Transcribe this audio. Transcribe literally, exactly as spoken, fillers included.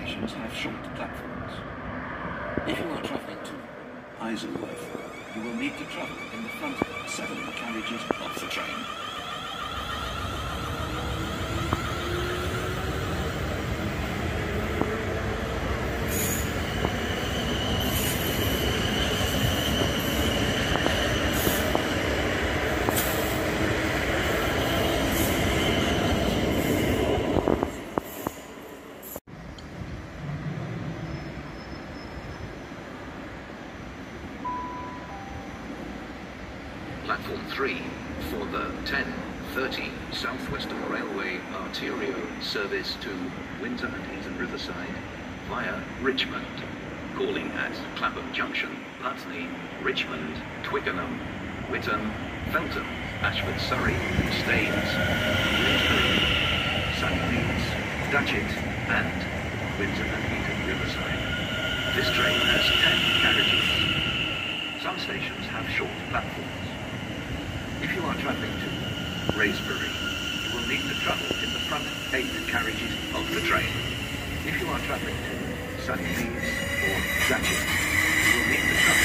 stations have short platforms. If you are travelling to Isleworth, you will need to travel in the front seven carriages of the train. Platform three for the ten thirty Southwestern Railway Arterio service to Windsor and Eton Riverside via Richmond. Calling at Clapham Junction, Putney, Richmond, Twickenham, Whitton, Feltham, Ashford, Surrey, Staines, Bloomsbury, Sunnymeads, Datchet and Windsor and Eton Riverside. This train has ten carriages. Some stations have short platforms. If you are travelling to Raysbury, you will need to travel in the front eight carriages of the train. If you are travelling to Sunnymeads or Datchet, you will need to travel